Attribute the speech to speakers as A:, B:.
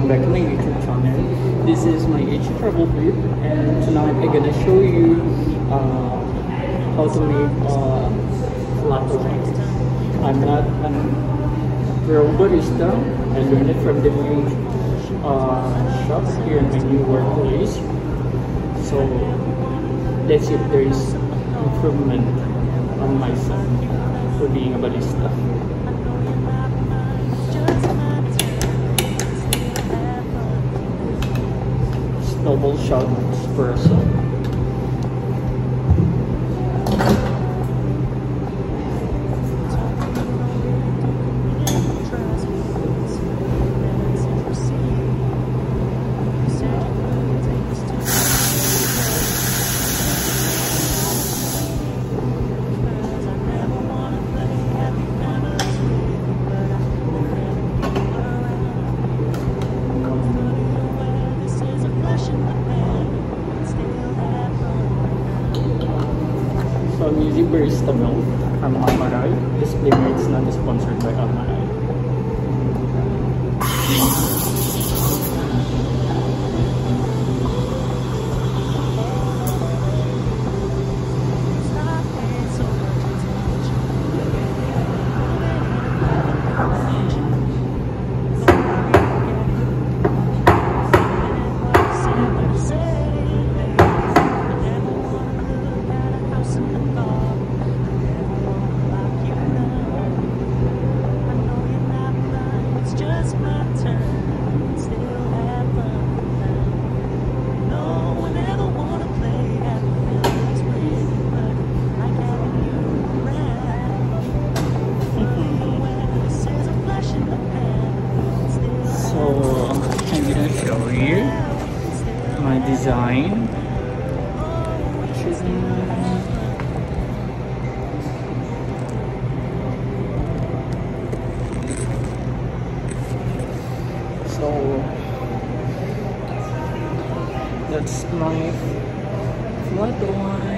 A: welcome back to my YouTube channel. This is my H travel trip, and tonight I'm gonna show you how to make flat white. I'm not a pro barista. I learned it from the new shop here in my new workplace. So let's see if there is improvement on myself for being a barista. Double shot espresso. So I'm using barista milk from Almarai. Disclaimer, it's not sponsored by Almarai. I'm gonna show you my design. So that's my flat white.